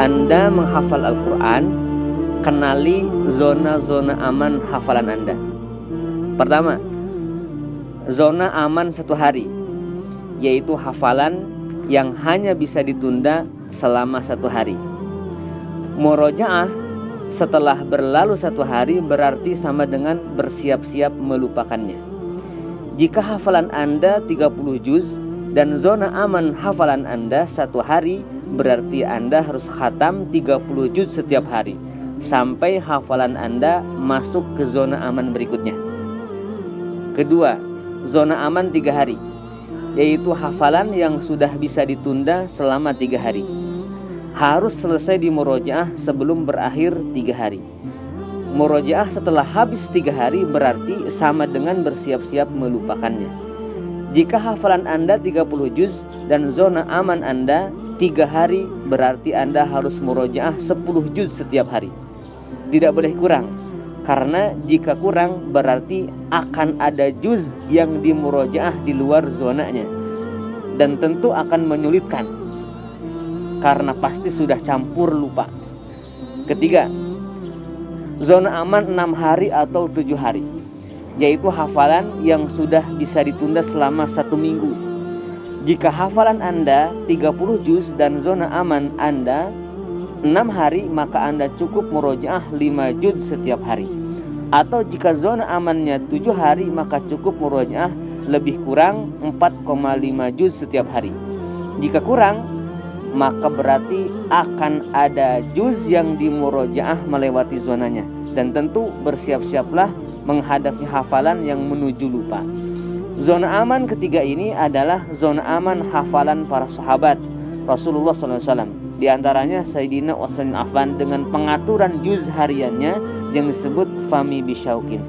Anda menghafal Al-Quran, kenali zona-zona aman hafalan Anda. Pertama, zona aman 1 hari, yaitu hafalan yang hanya bisa ditunda selama 1 hari. Murojaah setelah berlalu 1 hari berarti sama dengan bersiap-siap melupakannya. Jika hafalan Anda 30 juz dan zona aman hafalan Anda 1 hari, berarti Anda harus khatam 30 juz setiap hari sampai hafalan Anda masuk ke zona aman berikutnya. Kedua, zona aman 3 hari, yaitu hafalan yang sudah bisa ditunda selama 3 hari. Harus selesai di murojaah sebelum berakhir 3 hari. Murojaah setelah habis 3 hari berarti sama dengan bersiap-siap melupakannya. Jika hafalan Anda 30 juz dan zona aman Anda 3 hari, berarti Anda harus murojaah 10 juz setiap hari. Tidak boleh kurang, karena jika kurang berarti akan ada juz yang dimurojaah di luar zonanya, dan tentu akan menyulitkan karena pasti sudah campur lupa. Ketiga, zona aman 6 hari atau 7 hari, yaitu hafalan yang sudah bisa ditunda selama 1 minggu. Jika hafalan Anda 30 juz dan zona aman Anda 6 hari, maka Anda cukup murojaah 5 juz setiap hari. Atau jika zona amannya 7 hari, maka cukup murojaah lebih kurang 4,5 juz setiap hari. Jika kurang, maka berarti akan ada juz yang dimurojaah melewati zonanya, dan tentu bersiap-siaplah menghadapi hafalan yang menuju lupa. Zona aman ketiga ini adalah zona aman hafalan para sahabat Rasulullah SAW. Di antaranya Sayyidina Utsman bin Affan dengan pengaturan juz hariannya yang disebut fami bisyaukin.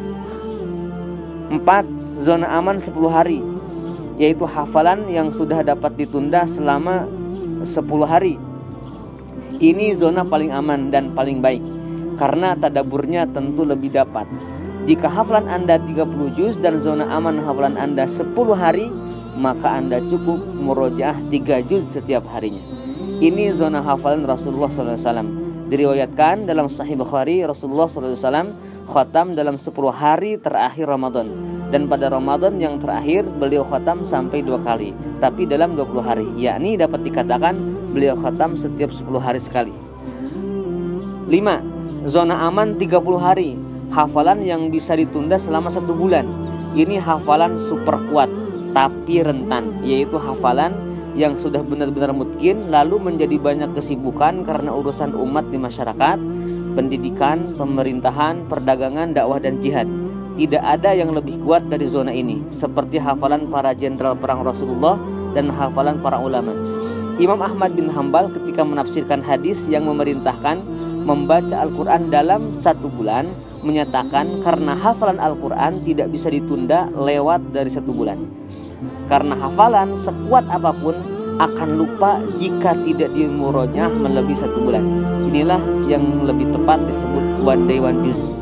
4. Zona aman 10 hari, yaitu hafalan yang sudah dapat ditunda selama 10 hari. Ini zona paling aman dan paling baik, karena tadaburnya tentu lebih dapat. Jika hafalan Anda 30 juz dan zona aman hafalan Anda 10 hari, maka Anda cukup murojaah 3 juz setiap harinya. Ini zona hafalan Rasulullah SAW. Diriwayatkan dalam Sahih Bukhari, Rasulullah SAW khatam dalam 10 hari terakhir Ramadan, dan pada Ramadan yang terakhir beliau khatam sampai 2 kali, tapi dalam 20 hari, yakni dapat dikatakan beliau khatam setiap 10 hari sekali. 5. Zona aman 30 hari, hafalan yang bisa ditunda selama 1 bulan. Ini hafalan super kuat tapi rentan, yaitu hafalan yang sudah benar-benar mungkin lalu menjadi banyak kesibukan karena urusan umat di masyarakat, pendidikan, pemerintahan, perdagangan, dakwah, dan jihad. Tidak ada yang lebih kuat dari zona ini, seperti hafalan para jenderal perang Rasulullah dan hafalan para ulama. Imam Ahmad bin Hambal ketika menafsirkan hadis yang memerintahkan membaca Al-Quran dalam 1 bulan, menyatakan karena hafalan Al-Quran tidak bisa ditunda lewat dari 1 bulan. Karena hafalan sekuat apapun akan lupa jika tidak dimurojaah melebihi 1 bulan. Inilah yang lebih tepat disebut one day one juz.